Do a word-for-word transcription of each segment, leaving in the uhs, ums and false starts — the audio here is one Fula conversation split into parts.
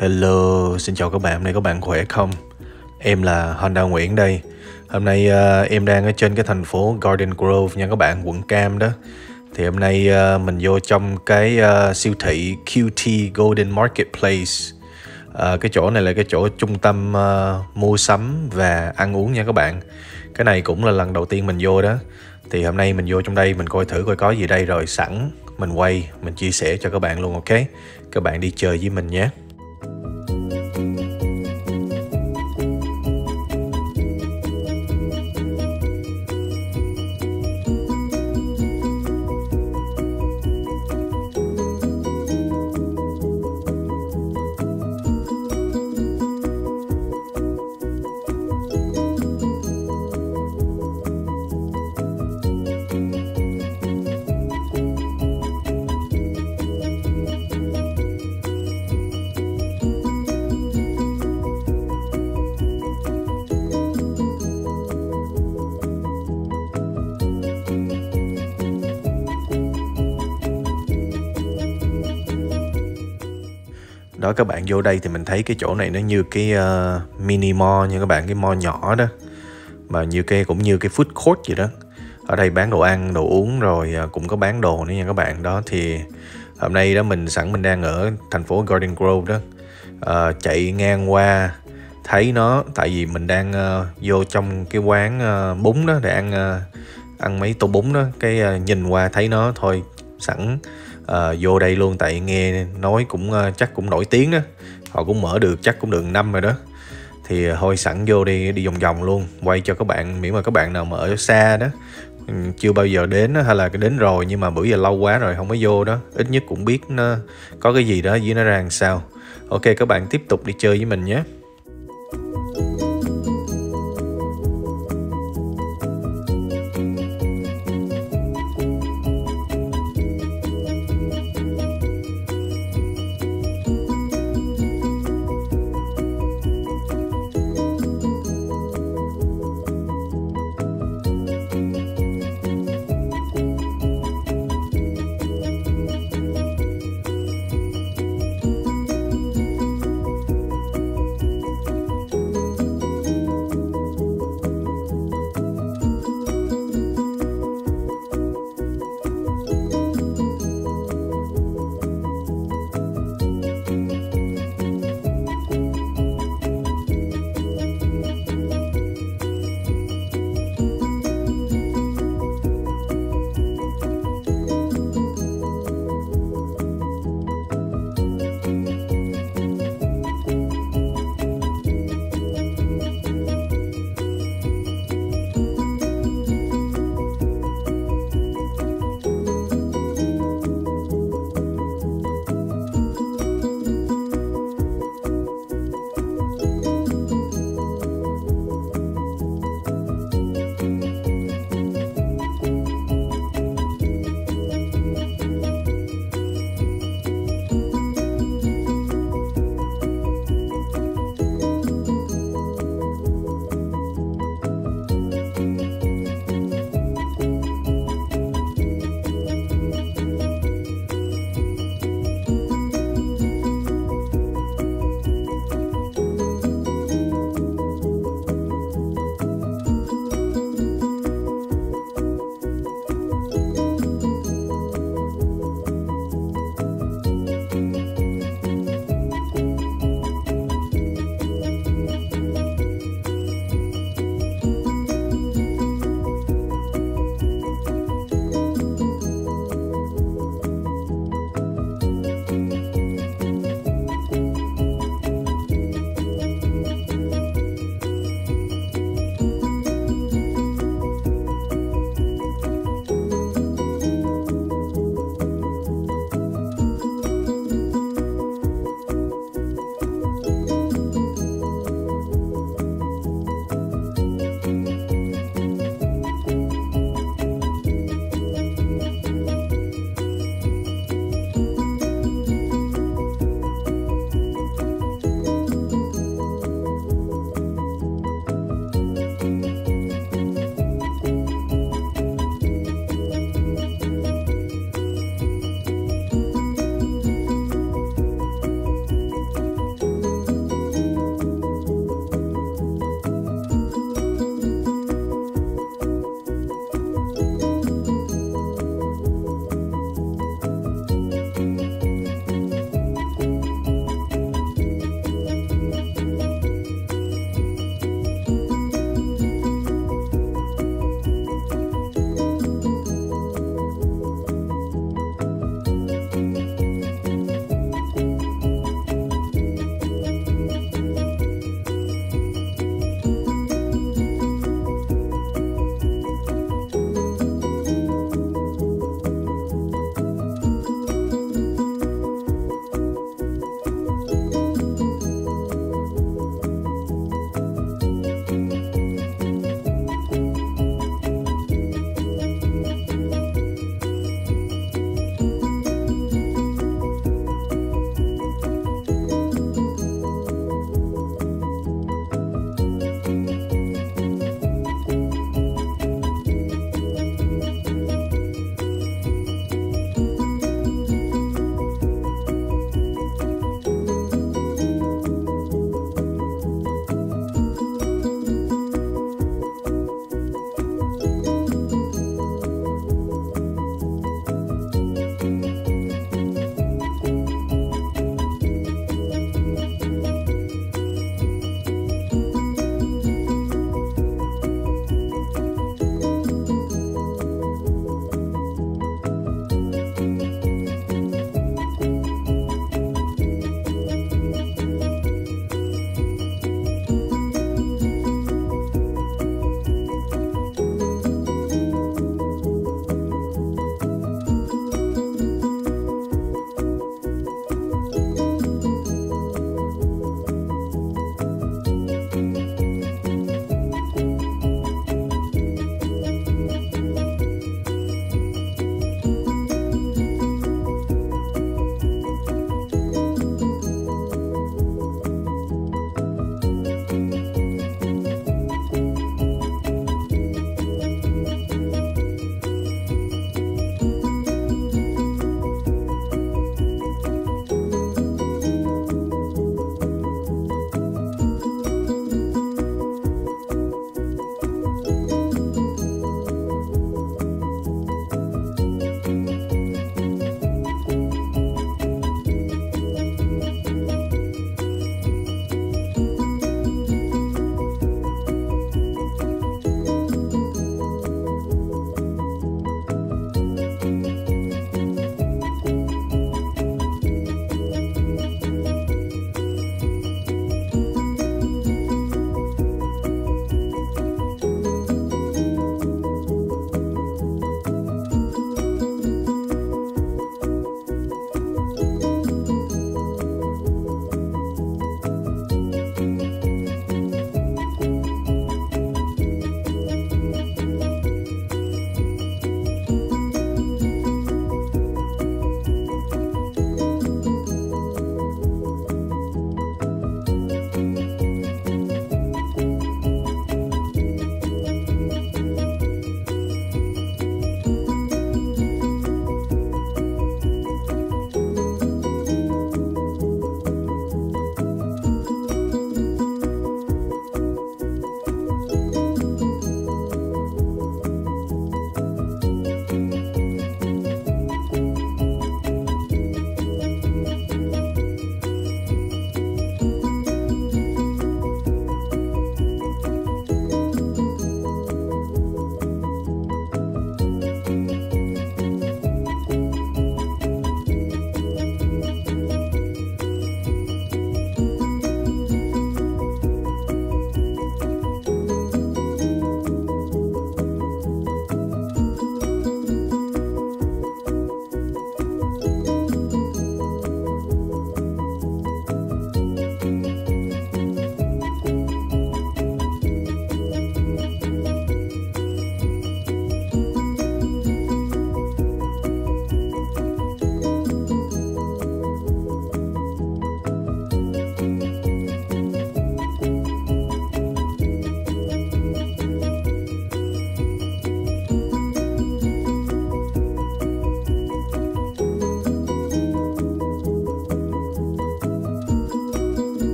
Hello, xin chào các bạn, hôm nay các bạn khỏe không? Em là Honda Nguyễn đây. Hôm nay uh, em đang ở trên cái thành phố Garden Grove nha các bạn, quận Cam đó. Thì hôm nay uh, mình vô trong cái uh, siêu thị Q T Golden Marketplace. uh, Cái chỗ này là cái chỗ trung tâm uh, mua sắm và ăn uống nha các bạn. Cái này cũng là lần đầu tiên mình vô đó. Thì hôm nay mình vô trong đây mình coi thử coi có gì đây rồi sẵn mình quay, mình chia sẻ cho các bạn luôn, ok? Các bạn đi chơi với mình nhé. Đó, các bạn vô đây thì mình thấy cái chỗ này nó như cái uh, mini mall nha các bạn, cái mall nhỏ đó. Mà như cái cũng như cái food court vậy đó. Ở đây bán đồ ăn, đồ uống rồi uh, cũng có bán đồ nữa nha các bạn. Đó thì hôm nay đó mình sẵn mình đang ở thành phố Garden Grove đó. Uh, chạy ngang qua thấy nó, tại vì mình đang uh, vô trong cái quán uh, bún đó để ăn uh, ăn mấy tô bún đó. Cái uh, nhìn qua thấy nó thôi, sẵn Uh, vô đây luôn, tại nghe nói cũng uh, chắc cũng nổi tiếng đó, họ cũng mở được chắc cũng được năm rồi đó. Thì uh, thôi sẵn vô đi đi vòng vòng luôn, quay cho các bạn, miễn mà các bạn nào mà ở xa đó, um, chưa bao giờ đến đó, hay là đến rồi nhưng mà bữa giờ lâu quá rồi không có vô đó, ít nhất cũng biết nó có cái gì đó với nó ra làm sao. Ok, các bạn tiếp tục đi chơi với mình nhé.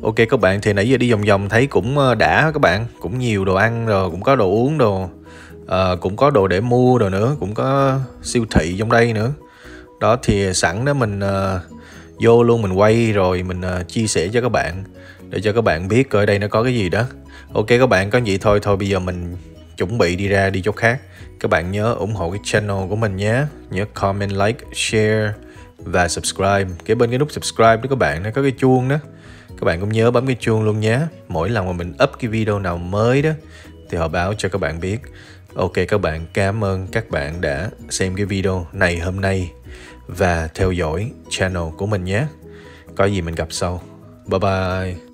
Ok các bạn, thì nãy giờ đi vòng vòng thấy cũng ờ, đã các bạn, cũng nhiều đồ ăn rồi, cũng có đồ uống đồ, ờ, cũng có đồ để mua đồ nữa, cũng có siêu thị trong đây nữa. Đó thì sẵn đó mình ờ, vô luôn mình quay rồi mình ờ, chia sẻ cho các bạn để cho các bạn biết ở đây nó có cái gì đó. Ok các bạn, có gì thôi thôi bây giờ mình chuẩn bị đi ra đi chỗ khác. Các bạn nhớ ủng hộ cái channel của mình nhé, nhớ comment, like, share và subscribe. Kế bên cái nút subscribe đó các bạn, nó có cái chuông đó, các bạn cũng nhớ bấm cái chuông luôn nhé. Mỗi lần mà mình up cái video nào mới đó thì họ báo cho các bạn biết. Ok các bạn, cảm ơn các bạn đã xem cái video này hôm nay và theo dõi channel của mình nhé. Có gì mình gặp sau. Bye bye.